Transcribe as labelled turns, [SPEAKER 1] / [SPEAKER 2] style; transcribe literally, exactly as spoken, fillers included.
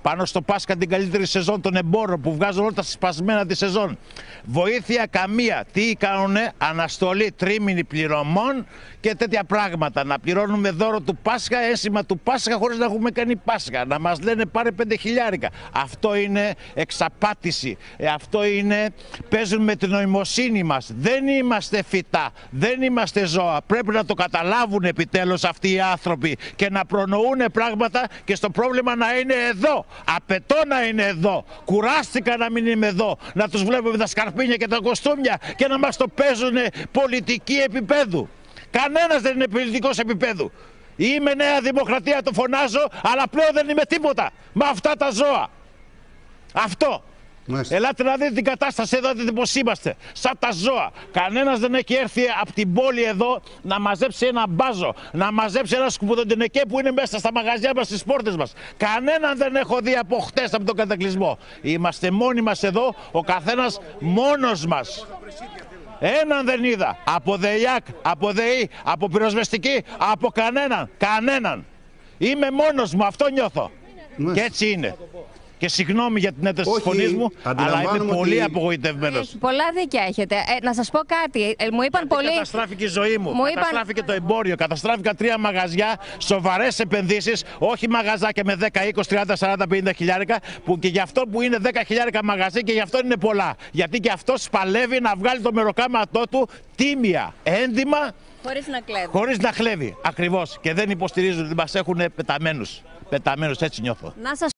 [SPEAKER 1] πάνω στο Πάσχα την καλύτερη σεζόν των εμπόρων που βγάζουν όλα τα σπασμένα τη σεζόν. Βοήθεια καμία. Τι κάνουνε? Αναστολή τρίμηνη πληρωμών και τέτοια πράγματα. Να πληρώνουμε δώρο του Πάσχα, αίσθημα του Πάσχα χωρίς να έχουμε κάνει Πάσχα. Να μας λένε πάρε πέντε χιλιάρικα. Αυτό είναι εξαπάτηση. Ε, αυτό είναι, παίζουν με την νοημοσύνη μας. Δεν είμαστε φυτά, δεν είμαστε ζώα. Πρέπει να το καταλάβουν επιτέλους αυτοί οι άνθρωποι και να προνοούν πράγματα και στο πρόβλημα να είναι εδώ. Απαιτώ να είναι εδώ. Κουράστηκα να μην είμαι εδώ. Να τους βλέπω με τα σκαρπίνια και τα κοστούμια και να μας το παίζουν πολιτική επίπεδου. Κανένας δεν είναι πολιτικός επίπεδου. Είμαι Νέα Δημοκρατία, το φωνάζω, αλλά πλέον δεν είμαι τίποτα με αυτά τα ζώα. Αυτό. Μάλιστα. Ελάτε να δείτε την κατάσταση εδώ, δείτε πως είμαστε. Σαν τα ζώα. Κανένας δεν έχει έρθει από την πόλη εδώ να μαζέψει ένα μπάζο, να μαζέψει ένα σκουποδοντινεκέ που είναι μέσα στα μαγαζιά μας, στις πόρτες μας. Κανέναν δεν έχω δει από χτες από τον κατακλυσμό. Είμαστε μόνοι μας εδώ, ο καθένας μόνος μας. Έναν δεν είδα. Από ΔΕΙΑΚ, από ΔΕΗ, από πυροσβεστική, από κανέναν. Κανέναν. Είμαι μόνος μου, αυτό νιώθω. Μάλιστα. Και έτσι είναι. Και συγγνώμη για την ένταση της φωνής μου, αλλά είμαι πολύ ότι... απογοητευμένος.
[SPEAKER 2] Πολλά δίκια έχετε. Ε, να σας πω κάτι. Ε, μου είπαν πολύ.
[SPEAKER 1] Καταστράφηκε η ζωή μου.
[SPEAKER 2] μου
[SPEAKER 1] καταστράφηκε
[SPEAKER 2] είπαν...
[SPEAKER 1] το εμπόριο. Καταστράφηκαν τρία μαγαζιά. Σοβαρές επενδύσεις. Όχι μαγαζάκια με δέκα, είκοσι, τριάντα, σαράντα, πενήντα χιλιάρικα. Που και γι' αυτό που είναι δέκα χιλιάρικα μαγαζί και γι' αυτό είναι πολλά. Γιατί και αυτό παλεύει να βγάλει το μεροκάματό του τίμια, έντιμα.
[SPEAKER 2] Χωρίς να κλέβει.
[SPEAKER 1] Χωρίς να κλέβει. Ακριβώς. Και δεν υποστηρίζουν ότι μας έχουν πεταμένους. Πεταμένους, έτσι νιώθω.
[SPEAKER 2] Να σας